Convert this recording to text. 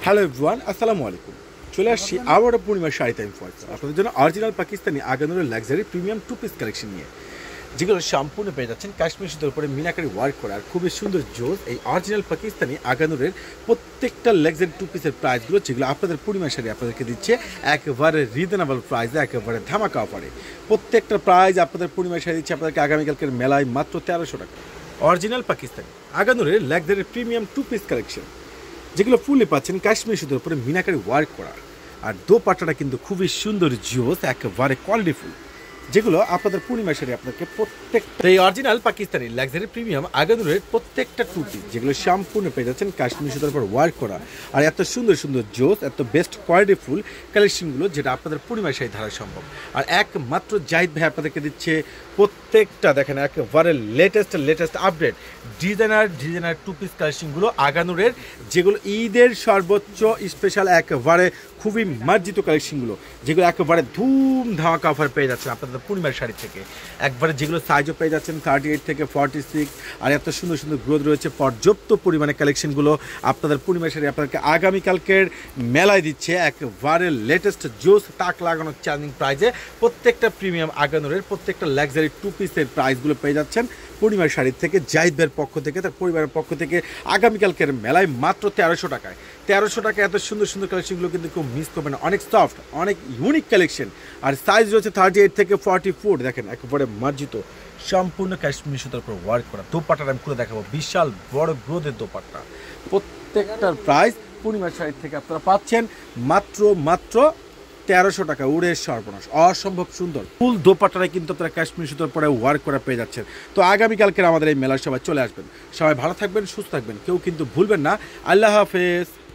Hello everyone, আসসালামু আলাইকুম। চলে আসছি আবারও পূর্ণিমা শাড়ি টাইম ফয়েস আপনাদের জন্য অরিজিনাল পাকিস্তানি আগানুরের luxury premium two piece collection নিয়ে, যেগুলো সম্পূর্ণ পেয়ে যাচ্ছেন কাশ্মীর সুতোর উপরে মিনাকারি ওয়ার্ক করা আর খুবই সুন্দর জোস। এই অরিজিনাল পাকিস্তানি আগানুরের প্রত্যেকটা লাক্সারি টু পিসের প্রাইসগুলো, যেগুলো আপনাদের পূর্ণিমা শাড়ি আপনাদেরকে দিচ্ছে একেবারে রিজনেবল প্রাইসে, একেবারে ধামাকা অফারে। প্রত্যেকটা প্রাইস আপনাদের পূর্ণিমা শাড়ি দিচ্ছে আপনাদেরকে আগামীকালকের মেলায় মাত্র 1300 টাকা। অরিজিনাল পাকিস্তানি আগানুরের luxury premium two piece collection, যেগুলো ফুললি পাচ্ছেন কাশ্মীর সুতোর উপরে মিনাকারি ওয়ার্ক করা, আর দোপাট্টাটা কিন্তু খুবই সুন্দর জোস, একেবারে কোয়ালিটিফুল, যেগুলো আপনাদের পূর্ণিমা শাড়ি আপনাকে প্রত্যেকটা এই অরিজিনাল পাকিস্তানি লাক্সারি প্রিমিয়াম আগানুরের প্রত্যেকটা টুপি, যেগুলো সম্পূর্ণ পেয়ে যাচ্ছেন কাশ্মীর সুতোর উপর ওয়ার্ক করা, আর এত সুন্দর সুন্দর জোস, এত বেস্ট কোয়ালিটিফুল কালেকশনগুলো, যেটা আপনাদের পূর্ণিমা শাড়ি ধারা সম্ভব। আর একমাত্র জাহিদ ভাই আপনাদেরকে দিচ্ছে প্রত্যেকটা, দেখেন একেবারে latest update designer two piece কালেকশনগুলো আগানুরের, যেগুলো ঈদের সর্বোচ্চ স্পেশাল, একেবারে খুবই মার্জিত কালেকশনগুলো, যেগুলো একেবারে ধুম ধামাকা অফার পেয়ে যাচ্ছেন আপনাদের পূর্ণিমার শাড়ি থেকে। একবারে যেগুলো সাইজও পেয়ে যাচ্ছেন 38 থেকে 46, আর এত সুন্দর সুন্দর গ্রোথ রয়েছে, পর্যাপ্ত পরিমাণে কালেকশনগুলো আপনাদের পূর্ণিমার শাড়ি আপনাদেরকে আগামীকালকের মেলায় দিচ্ছে একেবারে লেটেস্ট জোস তাক লাগানো চ্যালেঞ্জিং প্রাইজে। প্রত্যেকটা প্রিমিয়াম আগানুরের প্রত্যেকটা লাক্সারি টু পিসের প্রাইসগুলো পেয়ে যাচ্ছেন পূর্ণিমার শাড়ির থেকে, জাহিদ ভাইয়ের পক্ষ থেকে, তার পরিবারের পক্ষ থেকে আগামীকালকের মেলায় মাত্র 1300 টাকায়। 1300 টাকায় এত সুন্দর সুন্দর কালেকশনগুলো কিন্তু কেউ মিস করবে না। অনেক সফট, অনেক ইউনিক কালেকশন, আর সাইজ রয়েছে 38 থেকে 44। দেখেন একেবারে মার্জিত সম্পূর্ণ কাশ্মীর সুতার উপর ওয়ার্ক করা। দোপাট্টাটা আমি খুলে দেখাবো, বিশাল বড় গ্রোথের দোপাট্টা। প্রত্যেকটার প্রাইস পূর্ণিমার শাড়ির থেকে আপনারা পাচ্ছেন মাত্র 1300 টাকা। উড়ে সর্বনাশ, অসম্ভব সুন্দর ফুল দোপাট্টাটা কিন্তু আপনারা কাশ্মীর সুতোর পরে ওয়ার্ক করা পেয়ে যাচ্ছেন। তো আগামীকালকের আমাদের এই মেলার সবাই চলে আসবেন। সবাই ভালো থাকবেন, সুস্থ থাকবেন, কেউ কিন্তু ভুলবেন না। আল্লাহ হাফেজ।